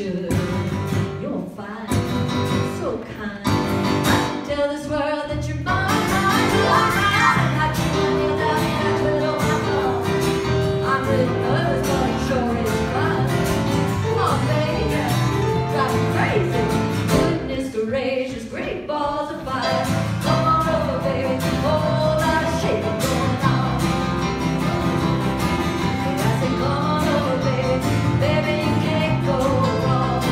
should. You're fine, so kind. I should tell this world that you're mine. Like you when you're down and I put on my thumb. I'm really nervous, but it sure is fun. Come on, baby, drive me crazy. Goodness gracious, great balls of fire. Come on over, baby, whole lot of shaking going on. And I say, come on over, baby, baby, you can't go wrong.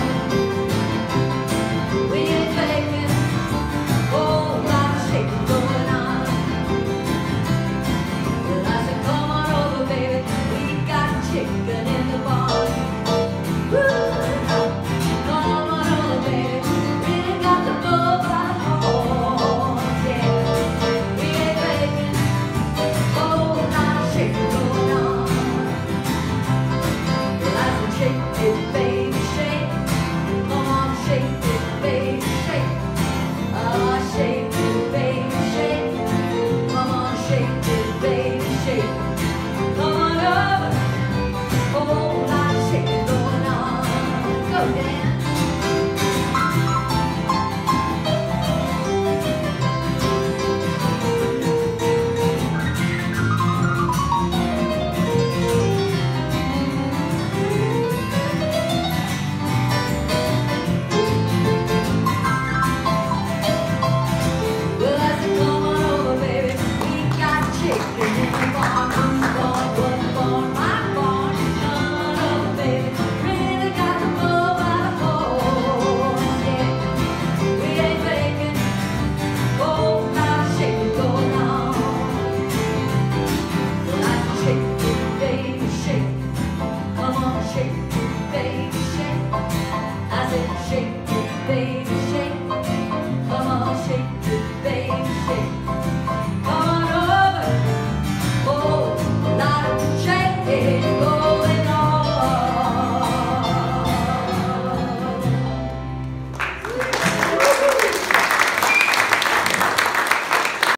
We ain't faking, whole lot of shaking going on. Well, I said, come on over, baby, we got chicken in the barn. Woo! Come on over, baby, really got the bull by the horns, yeah. We ain't faking, whole lot of shaking going on. Well, I said, shake it, baby, shake. Come on, shake it, baby, shake. Shake it, baby, shake. Come on, shake it, baby, shake. Come on over, whole lot of shaking going on. Go down.